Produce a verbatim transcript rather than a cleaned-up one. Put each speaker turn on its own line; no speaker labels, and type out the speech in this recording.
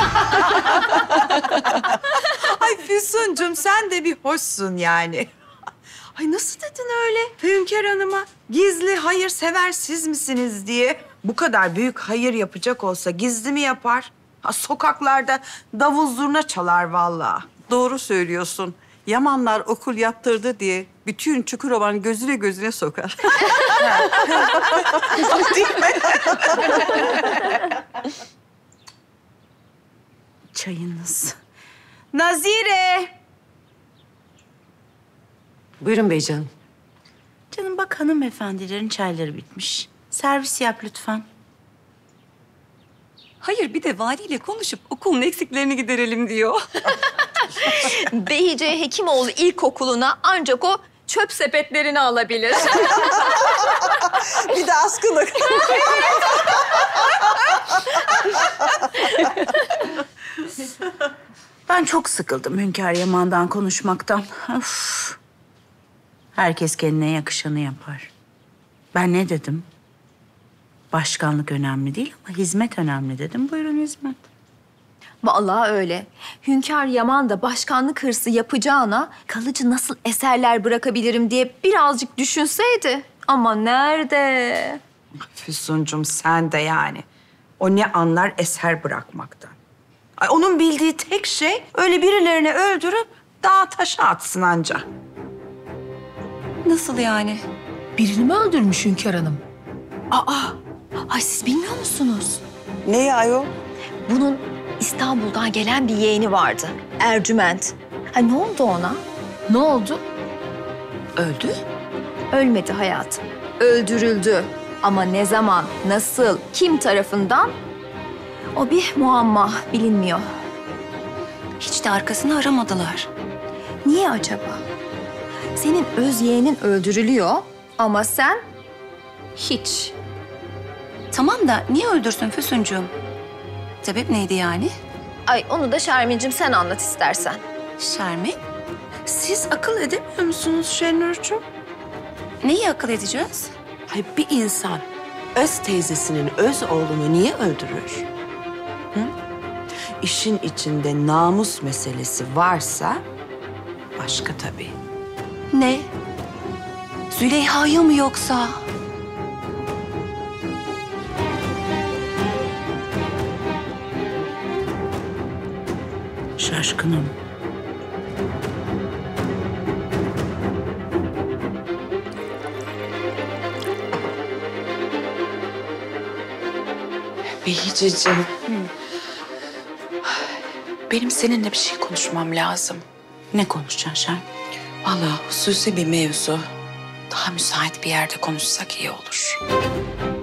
Ay Füsuncum sen de bir hoşsun yani. Ay nasıl dedin öyle Hünkar Hanım'a? Gizli hayırsever siz misiniz diye. Bu kadar büyük hayır yapacak olsa gizli mi yapar? Ha, sokaklarda davul zurna çalar vallahi.
Doğru söylüyorsun. Yamanlar okul yaptırdı diye bütün Çukurova'nın gözüne gözüne sokar.
Değil mi? Çayınız. Nazire!
Buyurun beycanım.
Canım bak hanımefendilerin çayları bitmiş. Servis yap lütfen.
Hayır, bir de valiyle konuşup okulun eksiklerini giderelim diyor.
Behice Hekimoğlu İlkokulu'na ancak o çöp sepetlerini alabilir.
Bir de askılık.
Ben çok sıkıldım Hünkar Yaman'dan konuşmaktan. Of. Herkes kendine yakışanı yapar. Ben ne dedim? Başkanlık önemli değil ama hizmet önemli dedim. Buyurun hizmet.
Vallahi öyle. Hünkar Yaman da başkanlık hırsı yapacağına kalıcı nasıl eserler bırakabilirim diye birazcık düşünseydi. Ama nerede?
Füsuncum sen de yani. O ne anlar eser bırakmaktan. Ay, onun bildiği tek şey öyle birilerini öldürüp dağa taşa atsın anca.
Nasıl yani?
Birini mi öldürmüş Hünkar Hanım?
Aa, ay siz bilmiyor musunuz?
Neyi ayol?
Bunun İstanbul'dan gelen bir yeğeni vardı. Ercüment. Ha ne oldu ona?
Ne oldu?
Öldü. Ölmedi hayatım. Öldürüldü. Ama ne zaman, nasıl, kim tarafından? O bir muamma, bilinmiyor.
Hiç de arkasını aramadılar.
Niye acaba? Senin öz yeğenin öldürülüyor ama sen hiç.
Tamam da niye öldürsün Füsuncuğum? Sebep neydi yani?
Ay onu da Şermin'cim sen anlat istersen.
Şermin?
Siz akıl edemiyor musunuz Şenurcuğum?
Neyi akıl edeceğiz?
Hayır, bir insan öz teyzesinin öz oğlunu niye öldürür? Hı? İşin içinde namus meselesi varsa başka tabii.
Ne? Züleyha'yı mı yoksa?
Şaşkınım.
Behiceciğim. Benim seninle bir şey konuşmam lazım.
Ne konuşacaksın Şen?
Vallahi hususi bir mevzu. Daha müsait bir yerde konuşsak iyi olur.